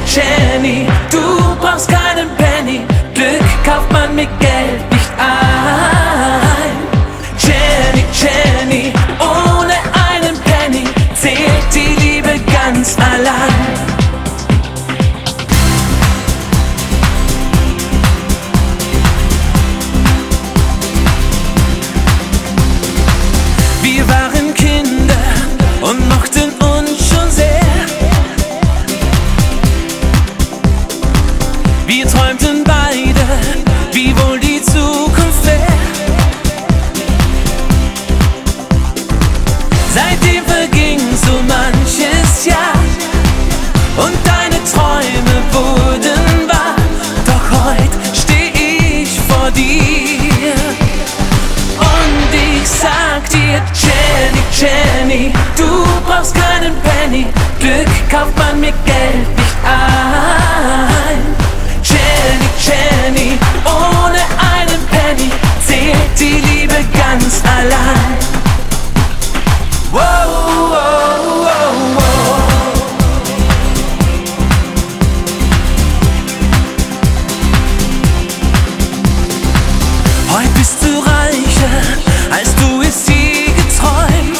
Jenny, du brauchst keinen Penny, Glück kauft man mit Geld nicht ein. Jenny, Jenny, ohne einen Penny zählt die Liebe ganz allein. Wir waren Kinder und mochten uns schon sehr. Wir träumten beide, wie wohl die Zukunft wär. Seitdem verging so manches Jahr und deine Träume wurden wahr. Doch heut steh ich vor dir und ich sag dir, Jenny, Jenny, du brauchst keinen Penny, Glück kauft man mit Geld nicht ein. Jenny, Jenny, ohne einen Penny zählt die Liebe ganz allein. Wow, wow, wow, wow. Heute bist du reicher, als du es je geträumt.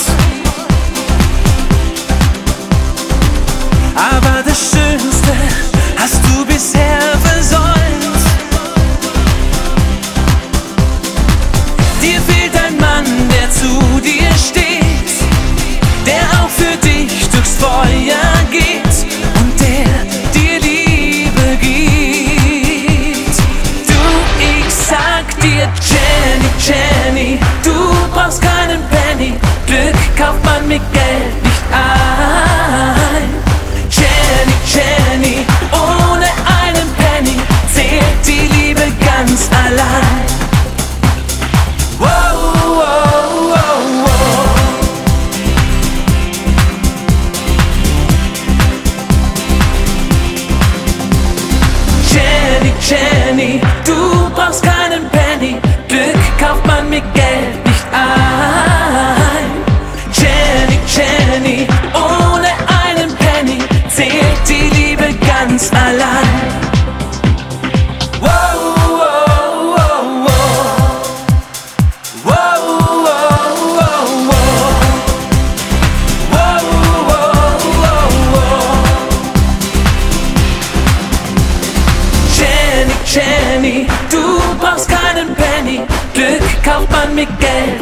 Aber das Schönste hast du bisher versäumt. Dir fehlt ein Mann, der zu dir steht, der auch für dich durchs Feuer geht und der dir Liebe gibt. Du, ich sag dir, Jenny, Jenny, du brauchst keinen Penny, Glück kauft man mit Geld nicht ein. Jenny, Jenny, ohne einen Penny zählt die Liebe ganz allein. Wow, wow, wow, wow. Jenny, Jenny, du brauchst keinen Penny, Glück kauft man mit Geld nicht ein. Jenny, Jenny, ohne einen Penny zählt die Liebe ganz allein. Wow, wow, wow, wow. Wow, wow, wow, wow. Wow, wow, wow, wow. Jenny, Jenny, du brauchst keinen Penny, Glück kauft man mit Geld